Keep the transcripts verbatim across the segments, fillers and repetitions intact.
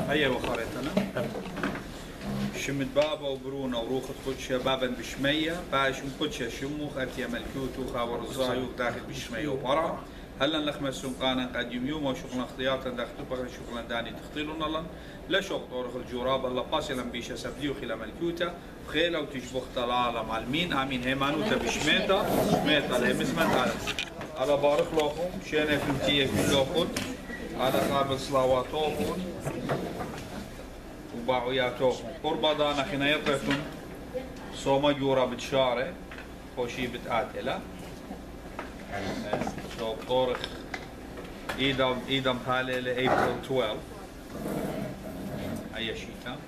هيا وخريتنا شمت بابا وبرونا وروخت قدشة بابا بشمية باش قدشة شموخ أتيا ملكوتو خاور الزايو داخل بشمية وبرع هلا نخمس سنقانا قديم يوم وشغلنا اختياتا داخل بغل شغلنا داني تختيلون الله لا شغل طورخ الجراب الله قاسلا بيشا سبديو خلا ملكوتا خيلا وتشبخ طلالة مع المين امين هيمانوتا بشميتا شميتا لهمزمن على على بارك لكم شينا فلتيه في لوخد على قابل صلواتوكم وباعياتوكم قربا دانا خنا يطيكم صوما جورا بتشارة خوشي بتقاتلا شو طورخ ايدم ايدم حالي لابريل اثناشر اي شيء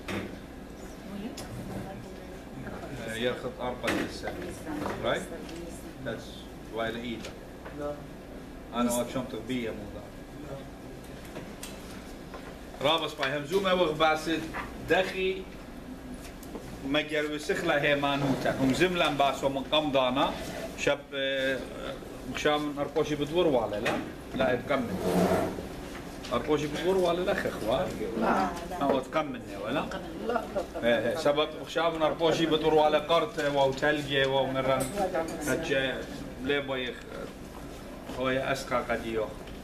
يرخط أربعة السنة right that's why the ايدم انا وشمت بيه موضوع رابس باي همزومه وغباسد دخي مجر وسخله هيمانوتا هم زملان باسو من قمضانا شاب مشام ارقوشي بدور ولا لا لا تكمل ارقوشي بدور ولا لا اخوه لا هو تكمل ولا لا لا سبب مشام ارقوشي بدور ولا قرط وتلجي ومرن هجا ليبوي هو اسقى قديو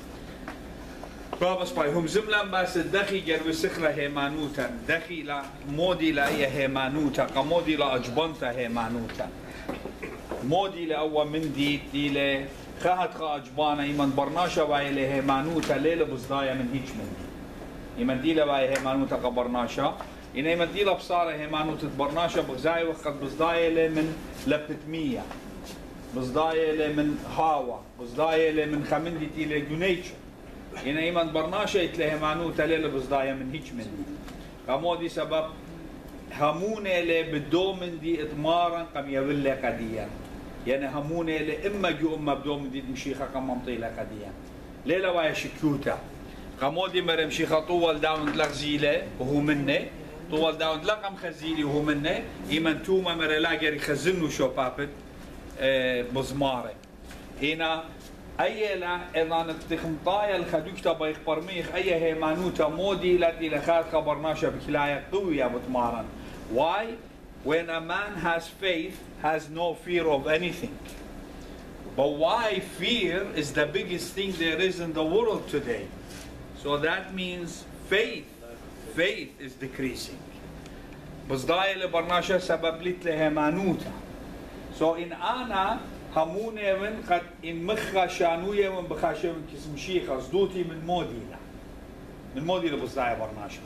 بابس باي هم زملان باس دخي جر وسخله هيمانوتا دخي لا مودي لا هي هيمانوتا كمودي لا اجبنتا هيمانوتا مودي لأول من دي دي ل خاهت خا أجبانا إيمان برناشا باي له هيمانوتا ليلة بصدايا من هيج من دي إيمان دي لباي هيمانوتا كبرناشا إن إيمان دي لبصارة هيمانوتا برناشا بغزاي وقت بصدايا له من لبتمية بصدايا له من هاوا بصدايا له من خمندي دي له جونيتشو إن إيمان برناشا يتله هيمانوتا ليلة بصدايا من هيج من دي كمودي سبب همونه له بدومن دي اتمارا قم يبلي قديا يعني همونه له اما جو اما بدومن دي مشيخه قم ممطيله قديا ليله واي شكوتا قمودي مرم شيخه طول داون لغزيله وهو منه طول داون لقم خزيلي وهو منه ايمن توما مر لاجر يخزنوا شو بابت اه بزماره هنا اي لا اذا تخمطايا الخدوكتا بايخ برميخ اي هيمانوتا مودي التي لخات خبرناشا بكلاية قوية بتمارن. Why? When a man has faith, has no fear of anything. But why fear is the biggest thing there is in the world today. So that means faith, faith is decreasing. بصدايا لبرناشا سبب لت لهيمانوتا. So in ana همونه من قد إن مخا شانوية من بخاشة من كسم شيخة صدوتي من موديلا من موديلا بصدايا برناشا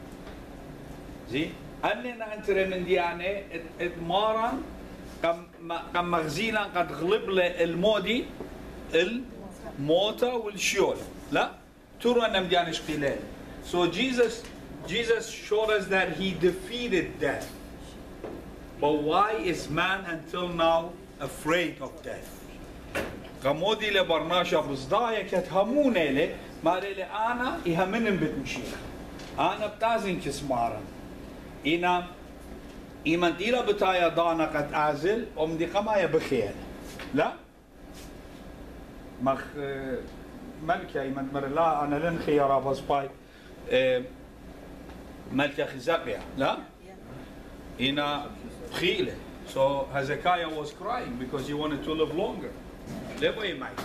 زي أننا أنتر من ديانة ادمارا كم كم مغزيلا قد غلب له المودي الموتى والشيول لا ترى أن مديانش قليل. So Jesus Jesus showed us that he defeated death. But why is man until now afraid of death? قمودي لبرناشا بصدايا كتهموني لي ما لي انا يهمنن بتمشيخ انا بتازن كسمارا انا ايمان ديلا بتايا دانا قد اعزل ام دي قمايا بخير لا مخ ملكة ايمان مر لا انا لن خيارا بس باي ملكة خزاقيا لا انا بخيله. So Hezekiah was crying because he wanted to live longer. ليه معي؟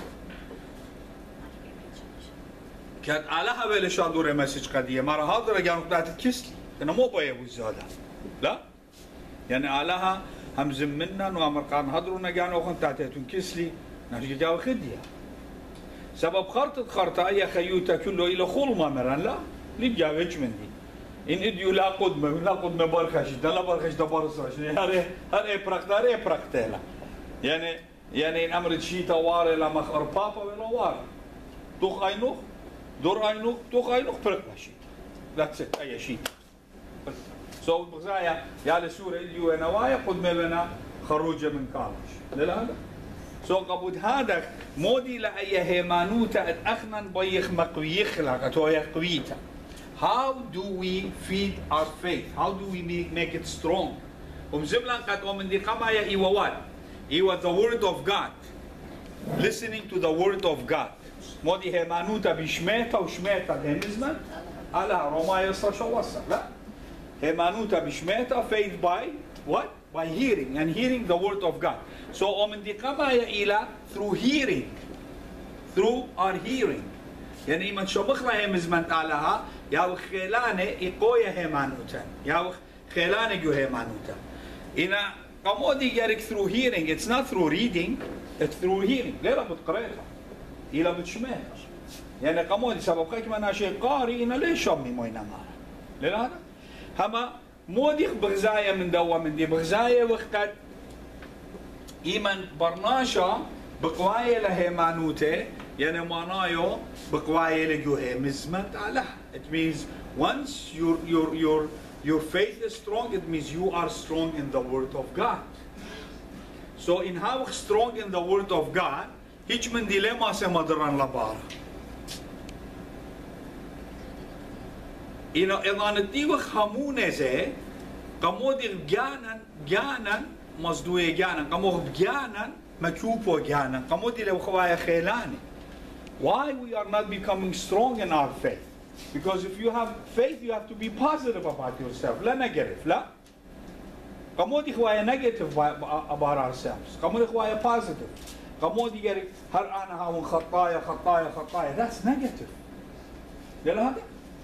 كانت علىها بلشان دورة مسج قدية مرة هذا رجعوا قطعت الكسل أنا مو بيا وزاده لا يعني علىها هم زمنا وأمرقان هذروا نجانو خن تعتهتون كسلي نرجع جاو خدية سبب خرطة خرطة أي خيوتة كله إلى خول ما مرن لا ليه جاوش من دي إن إديو لا قدمة لا قدمة برخش ده لا برخش ده برصش يعني هذا هذا إبرق ده إبرق تلا يعني يعني إن أمر شيء توارى لما خر بابا ولا وار توخ أينوخ دور أينوخ توخ أينوخ برق شيء that's it أي شيء so بغزايا يا لسورة إديو نوايا قدمة لنا خروجة من كارش لا لا so قبود هذا مودي لأي هيمانوتا أخنن بيخ مقويخ لك تويخ قويتا. How do we feed our faith? How do we make, make it strong? Um zimlan kat om hindi kamaya iwawan. Iwa the word of God. Listening to the word of God. Modi hemanuta bishmeta ushmeta demizman. على روما يسرى شو وصل لا هيمانوتا بشميتا faith by what? By hearing and hearing the word of God. So ومندقما إلى through hearing through our hearing. يعني إما شبخنا هم زمن تعالها يا خيلانة إقوية هيمانوتا يا خيلانة جو هيمانوتا. إنا قمودي جارك through hearing. It's not through reading. It's through hearing. ليلا بتقرأها إلى بتشمها. يعني قمودي سبب خيك منا شيء قاري إنا ليش أمي موينا مارا. ليلا هذا هما مودي بغزاية من دوا من دي بغزاية وقت إيمان برناشا بقواية لهيمانوته يعني معنايو بقواية لجوه مزمت على. It means once your your your your faith is strong, it means you are strong in the word of God. So in how strong in the word of God, هيج من ديلما سمدران لبارا. إنه إذا نتيوخ همونه زي قمودي جانا جانا مصدوية جانا قموخ جانا مكوبو جانا قمودي لو خوايا خيلاني. Why we are not becoming strong in our faith? Because if you have faith, you have to be positive about yourself. لا negative. لا. قمودي خوايا negative about ourselves. قمودي خوايا positive. قمودي يقول هل أنا هون خطايا خطايا خطايا. That's negative. يلا هذا.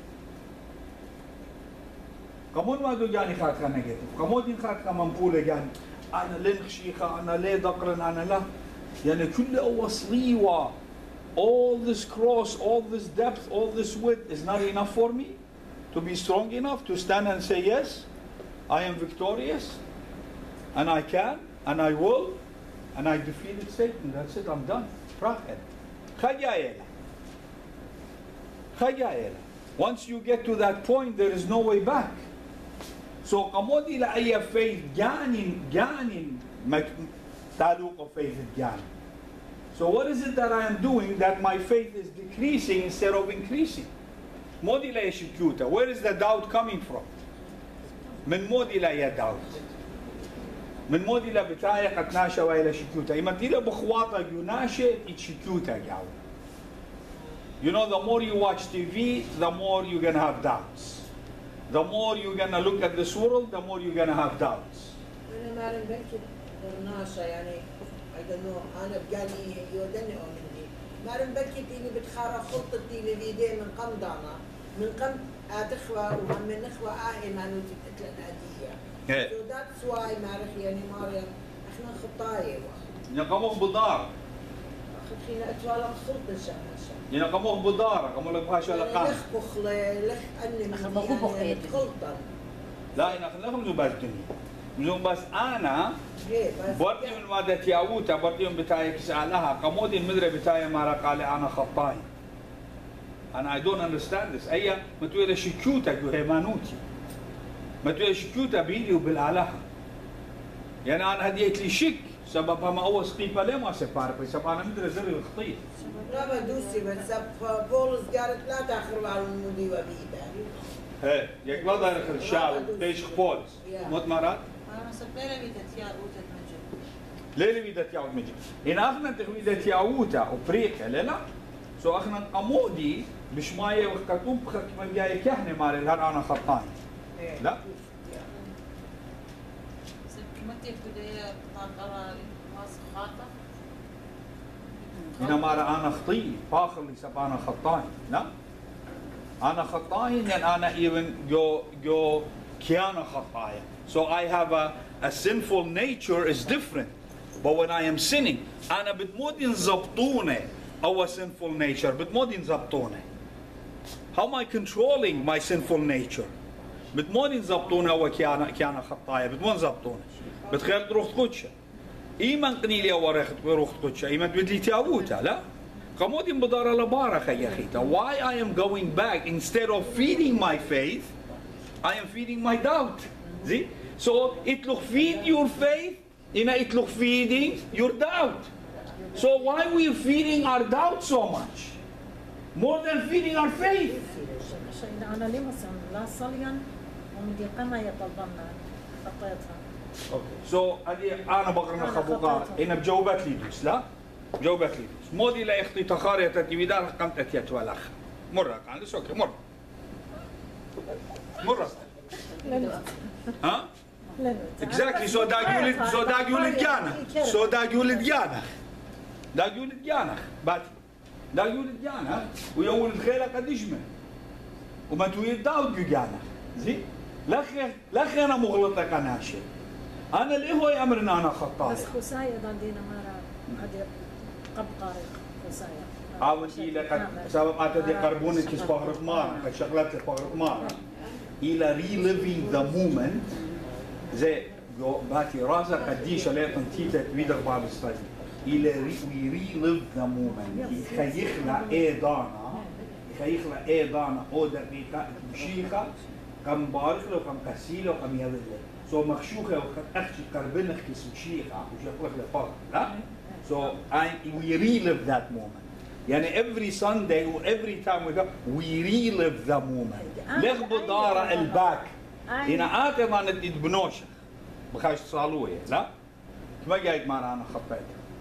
قمود ما دو جاني خاطر negative. قمودي خاطر منقولة جاني. أنا لين خشيخة أنا ليه دقرن أنا لا. يعني كل أوصليوا. All this cross, all this depth, all this width is not enough for me to be strong enough to stand and say, yes, I am victorious, and I can, and I will, and I defeated Satan. That's it, I'm done. Once you get to that point, there is no way back. So, قمود إلى أي faith جانين جانين تعلق faith جانين. So what is it that I am doing that my faith is decreasing instead of increasing? مودي لا يشكوتا. Where is the doubt coming from? من مودي لا يا doubt. من مودي لا بتاعي قد ناشا وإلى شكوتا. إما تيلا بخواطة يناشا يشكوتا جاو. You know, the more you watch T V, the more you're gonna have doubts. The more you're gonna look at this world, the more you're gonna have doubts. I don't know, أنا بجاني يودني أو مني. مارن بكي تيني بتخارى خطة تيني فيديو من قم دانا من قم أتخوى وهم من نخوى آهي ما نوتي بتكلن أدية. So that's why مارخ يعني ماريم إحنا خطاية واحد. ينقموه بدار. خلينا أتوالى خلط الشام الشام. ينقموه بدار. قموا لك بهاش ولا قام. لخ بخلة لخ أني من يعني خلطا. لا إن خلنا خلنا بس دنيا. مزون بس أنا برضي من مادة ياوتا برضي من بتاعي كسألها قمودي المدري بتاعي ما قال أنا خطاي. And I don't understand this. أيه ما تقول شكوتا جو هيمانوتي. ما تقول شكوتا بيدي وبالعلها. يعني أنا هديت لي شك سببها ما هو سقيفة ليه ما سبار بس سبب أنا مدري زر الخطية. لا بدوسي بس سب بولس قالت لا تأخر على المدي وبيدا. إيه يقبل داخل الشعب تيش بولس. مت مرات. ليلة بيدت يعود مجد. إن أخنا تخويدت يعوتا وبريقة لا سو أخنا قمودي بشماية وخكتوب بخك من جاي كهنة مال الهر أنا خطاني. لا. هنا مال أنا خطي فاخر لي سب أنا خطاني. لا. أنا خطاني لأن أنا even جو جو كيانا خطايا. So I have a, a sinful nature is different. But when I am sinning, أنا بتمودين زبطونة أو sinful nature بتمودين زبطونة. How am I controlling my sinful nature? بتمودين زبطونة أو كيانا كيانا خطايا بتمون زبطونة. بتخيل تروح تقولش. إيمان قنيلي أو رخت بروح تقولش. إيمان بدلي تاوتا لا. قمودين بدار لبارة خي أخيتا. Why I am going back instead of feeding my faith, I am feeding my doubt. See? So it look feed your faith, you know, it look feeding your doubt. So why are we feeding our doubt so much? More than feeding our faith. Okay. So أنا بقرنا خبوقات إن بجوبت لي دوس لا بجوبت لي دوس مودي لا يخطي تخارية تتبيدار قمت أتيت والأخ مرة كان لسه أوكي مرة مرة ها؟ اكزاكتلي سو داق يولد سو داق يولد جانا سو داق يولد جانا داق يولد جانا باتي داق يولد جانا ويولد خيله قد يجمع وما تويد داود جانا زين لا خير لا خير انا مغلطه كان شيء انا اللي هو امرنا انا خطايا بس خسايا ضدينا مره هذه قبقاري خسايا عاود إلى قد سبب أتى يقربون كسبارك مارا كشغلات كسبارك مارا إلى reliving the moment زي باتي رازا قديش لا تنتيت بيدر بعض الصيف إلى we relive the moment يخيخنا إيه دانا يخيخنا إيه دانا أو دقيقة مشيخة كم بارك له كم كسيله كم يبله سو مخشوخة وقد أختي قربنك كسمشيخة وشغلك لفرق لا so I we relive that moment يعني every Sunday و every time we go we relive the moment لغب دار الباك هنا آتي ما نديد بنوشة بخاش صالوية لا ما جايك معنا أنا خطيت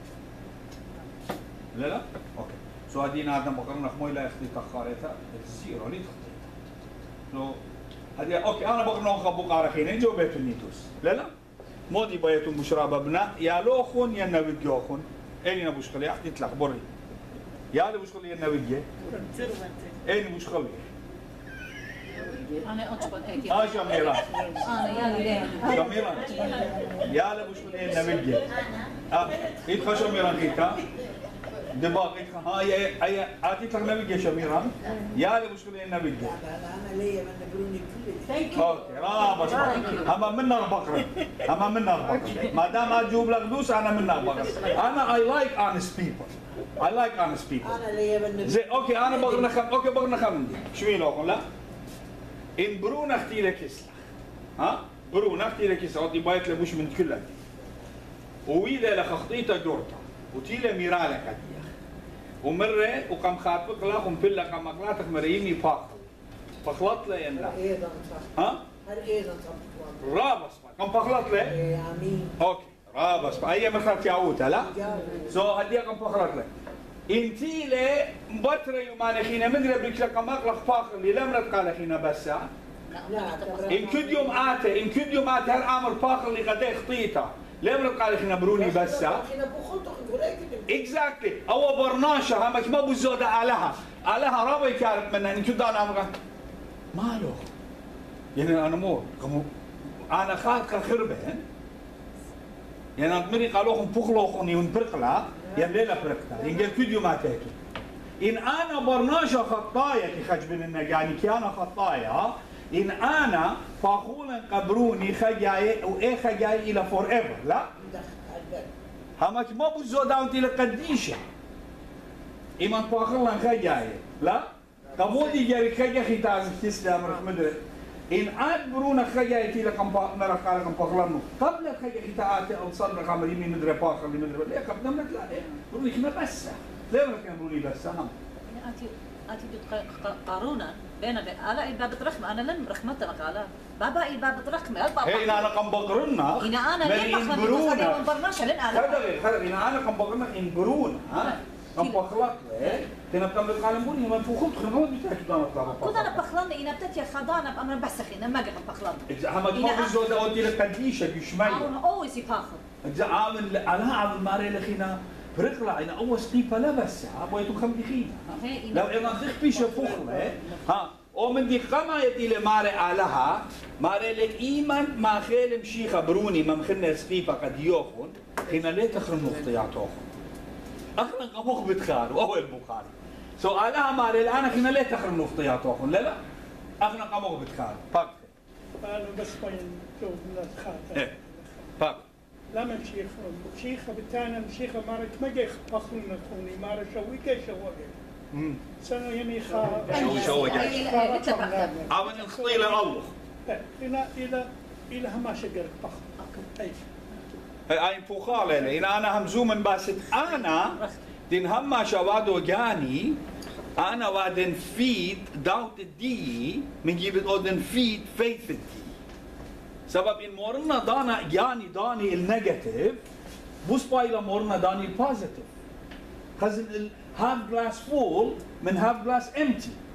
لا لا أوكي سو هدينا هذا بقرنا خموي لا يختي تخاريتها الزيرو ليه تخطيتها سو هدي أوكي أنا بقرنا خبوق عرخين جو بيت النيتوس لا لا مودي بيتو مشرب ابناء يا لوخون يا نبي جوخون أين نبوش خلي أحد يطلع بري يا اللي بوش خلي النبي جي أين بوش خلي انا اطبق هيك اه شميرة انا يا ليه شميرة يا اللي بوش خلي النبي جي اه يدخل شميرة كيكا دباغ يدخل هاي هاي عاتي لك نبي جي شميرة يا اللي بوش خلي النبي جي انا ليا من بروني كل اوكي رابط اما منا البقرة اما منا البقرة ما دام اجوب لك دوس انا منا البقرة انا I like honest people I like honest people انا ليا من زي اوكي انا بقرنا خم اوكي بقرنا خم شو يلوخون لا ان برونا اختي لك اسلح ها برونا اختي لك اسلح ودي بايت لبوش من كلها وإذا لخطيته جورتا وتيلا ميرالك هدية ومرة وقام خاطبك لا قم بلا قام اقلاتك مريمي باقل فخلط له ينلا ايضا صح ها هل ايضا صح رابص قام بخلط له ايه امين اوكي رابص اي مخلط يعوتها لا سو هدية قام بخلط له انتي لي مبترة يومان خينا مدري بلك لك مغلق فاخر اللي لم نتقال خينا بس ان كد يوم آته ان كد يوم آته هر عامر فاخر اللي قد خطيته لم نتقال خينا بروني بس خينا بخلطه اكزاكتلي او برناشة همك ما بزودة آلها آلها رابا يكارب منها ان كد انا عمرها مالو يعني انا مو انا خاطك خربهن يعني أدمري قالوهم بخلوهم ينبرقلا يمليلا برقتا ينقل فيديو ما تاكي إن أنا برناشا خطايا كي خجبن النجاني كي أنا خطايا إن أنا فاخولا قبروني خجاي وإيه خجاي إلى فور إيفر لا همك ما بزو داونتي لقديشة إيمان فاخولا خجاي لا قبودي جاري خجا خيتاز تسلم رحمة إن عاد برونا خجايتي لكم نرى كاركم بخلانو قبل خجايتي أو صدق عمر يمين ندري باخر اللي ندري ليه قبل نملك لا بروني كنا بس ليه ما كان بروني بس هم أتي أتي قارونا بين ألا الباب ترخم أنا لن رخمت مقالة بابا الباب ترخم هي إن أنا قم بقرنا إن أنا لين بخلنا برناشة لن أنا هذا هذا إن أنا قم بقرنا إن برونا ها قم بخلط له تنا بتعمل قالموني ما فوقت خنود بتاعك دانا طلع كنت أنا بخلنا إن بتأتي خضانة بأمر بسخين ما قد بخلنا إذا هم ما بزود أودي لك قديشة يشمي أنا أويس يفاخر إذا عامل أنا عامل ماري لخينا برقلا أنا أول سليبة لا بس أبغى يتوم خم دخينا لو أنا ذيك بيش فخرة ها أو من دي قما يتي لماري علىها ماري لك إيمان ما خيل مشي خبروني ما مخنا سليبة قد يوخون خينا ليه تخرم اختياراتهم أخنا قموخ بتخار وهو البخاري سؤالها مالي الآن خلينا ليه تخرم اختياراتهم لا لا أخنا قموخ بتخار فاق أنا بس بين جو الناس خاطر إيه فاق لما مشيخ مشيخة بتاعنا مشيخة مارت ما جي بخلنا خوني مارت شوي كي شوي سنة يعني خا شو شو جاي عمل الخطي لأوخ إلى إلى إلى هما شجر بخ أي أي فوخالة إن أنا همزوم بس أنا دين هما شوادو جاني أنا وادن فيد داوت دي من جيب أودن فيد فيث دي سبب إن مورنا دانا جاني داني النيجاتيف بوس بايلا مورنا داني البوزيتيف خزن الهاف جلاس فول من هاف جلاس امتي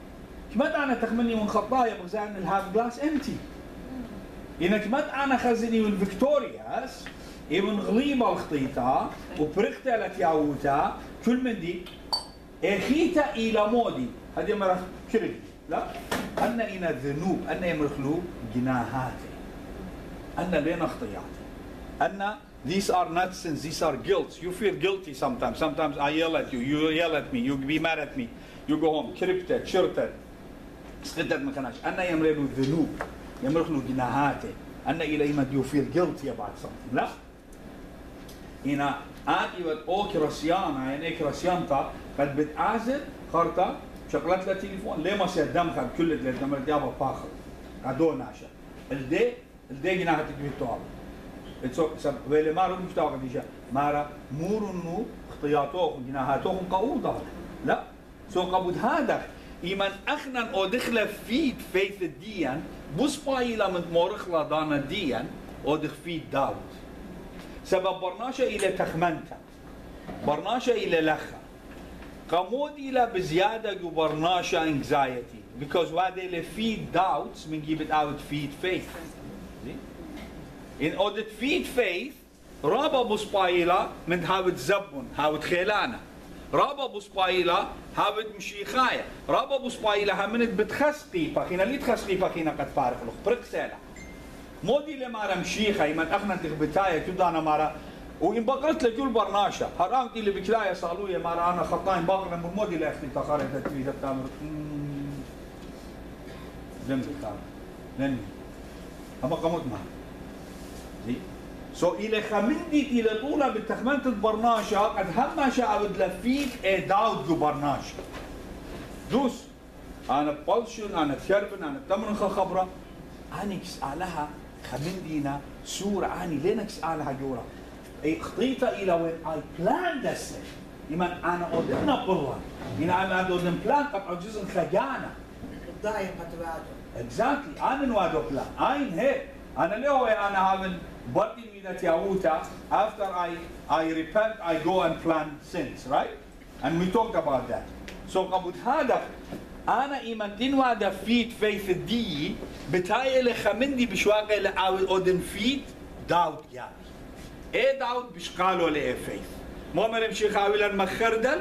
كمت أنا تخمني من خطايا بغزان الهاف جلاس امتي إنك كمت أنا خزني من فيكتورياس ابن غليبة الخطيطة وبرختة لتياوتا كل من دي اخيتا إلى مودي هذه مرة كرد لا أن إنا ذنوب أن يمرخلو جناهاتي أن لنا خطياتي أن these are not sins, these are guilt. You feel guilty sometimes. Sometimes I yell at you, you yell at me, you be mad at me. You go home, كربتت شرتت سقطت ما كناش. أنا يمرلو ذنوب يمرخلو جناهاتي أن إلى ما you feel guilty about something لا هنا آتي ود أو كراسيانا يعني كراسيانتا قد بتعازل خرطة شغلت له تليفون ليه ما سير دمخل كل اللي دمرت يابا باخر عدو ناشا الدي الدي جناهاتي بيتوها اتسو سب ويلي مارو مشتاق ديشا مارا مورنو اختياطوهم جناهاتوهم قوضة لا سو قبض هذا إيمان أخنا أو دخل فيد فيث الديان بوس بايلا من مورخلا دانا ديان أو دخ فيد داود سبب برناشا إلى تخمنتا برناشا إلى لخا قمود إلى بزيادة جو برناشا anxiety because why they feed doubts من give it out feed faith in order to feed faith رابا بوس بايلا من هاود زبون هاود خيلانا رابا بوسبايلا هابد مشيخايا رابا بوسبايلا همنت بتخسقي فخينا لي تخسقي فخينا قد فارق لخ برك سالا مودي لمارا مشيخا يمن اخنا تخبتايا كدانا مارا وإن بقرت لجول برناشا هرام اللي بكلايا صالويا مارا انا خطاين باقر من مودي لاختي تخاري تتريد التامر لم تخار لن اما قمت معها زي سو إلى خمندي إلى طولة بالتخمنت البرناشا قد هم شاء بدلفيت إيه داود جو برناشا دوس أنا بولشن أنا تشربن أنا تمرن خبرة أنا كسألها خمندينا سورة أنا لين كسألها جورا أي خطيطة إلى وين I planned this يمن أنا أودنا بالله إن أنا أودنا بلان قطع جزء خجانة الضايق قد exactly أنا نوادو بلان أين هي أنا ليه أنا هامن بدي ميدا تياوتا after I I repent I go and plan sins right and we talked about that so قبل هذا أنا إيمان دين وادا فيت faith دي بتاعي لخمندي بشواقع لعاود أودن فيت داود يعني إيه داود بشقالوا لإيه faith مو مريم شيخ عاولا مخردل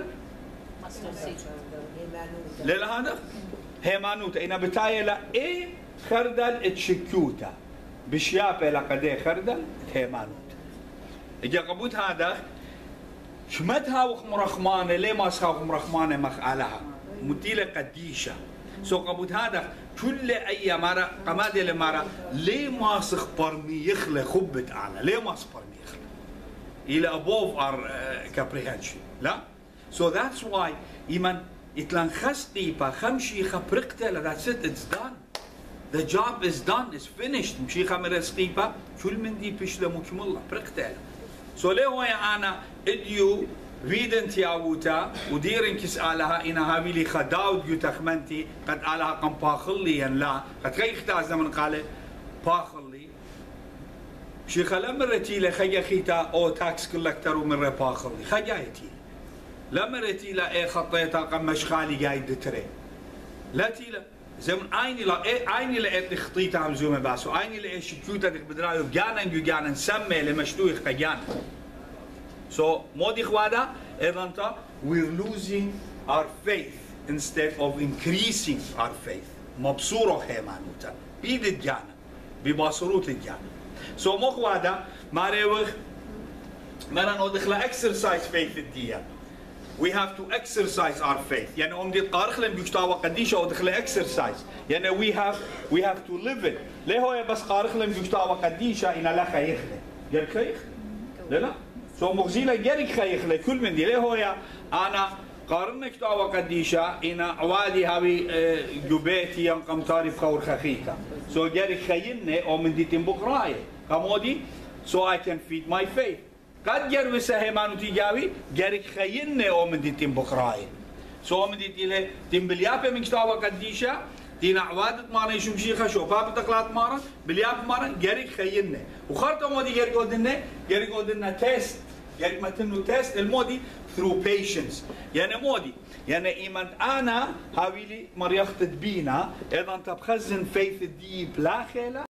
ليلا هذا هيمانوتا إنا بتاعي لإيه خردل اتشكوتا بشيابه لقديه خردل هيمانوت اجا قبوت هذا شمتها وخمرخمانه ليه ما سخا وخمرخمانه مخالها مديله قديشه سو قبوت هذا كل اي مره قماده لمره ليه ما سخ برمي يخلى خبت اعلى ليه ما سخ برمي يخلى الى above our uh, comprehension لا so that's why ايمان اتلان خستي با خمشي خبرقته that's it it's done The job is done, it's finished. مشي خمر سقيبة كل من دي بيشله مكملة برقتها. سو ليه هو أنا إديو فيدن تياوتا وديرن كسألها إنها هابي لي خداود يو تخمنتي قد علىها قم باخلي ين لا قد غير اختاز من قال باخلي شي خلا مرتي له خي خيتا أو تاكس كولكتر ومرة باخلي خجايتي لا مرتي له إيه خطيتها قم مشغالي جاي تري لا تيلا زمن عيني لا عيني لقيت خطيتها عم زومه باسو عيني لقيت شكوتا دك بدرايو جانا جو جانا نسمي لمشتوي خجان so مودي خوادا إذا we're losing our faith instead of increasing our faith مبصورة هيمانوتا بيد الجانا بباصروت الجانا so مو خوادا ما ريوخ ما ندخل exercise faith الديان we have to exercise our faith. يعني أم دي قارخ لهم بيشتاوا قديشة ودخل exercise. يعني we have we have to live it. ليه هو بس قارخ لهم بيشتاوا قديشة إن لا خيخله. جرك خيخ؟ لا لا. سو مغزيلة جرك خيخله كل من دي ليه هو يا أنا قارن بيشتاوا قديشة إن عوادي هاوي جبيتي يوم قم تعرف خور خخيتا. سو جرك خينه أو من دي تنبقراي. كمودي so I can feed my faith. قد جرب سهيمانو تيجاوي جرك خينة أو من دي تيم بقراي سو من دي تيله تيم بليابة من كتابة قديشة تينا عوادة مارا يشوم شيخة شو باب تقلات مارا بليابة مارا جرك خينة وخرطة مودي جرك قدنا جرك قدنا تيست يعني ما تنو تيست المودي through patience يعني مودي يعني إيمان أنا هاويلي مريخت بينا إذا أنت بخزن faith deep لا خيلا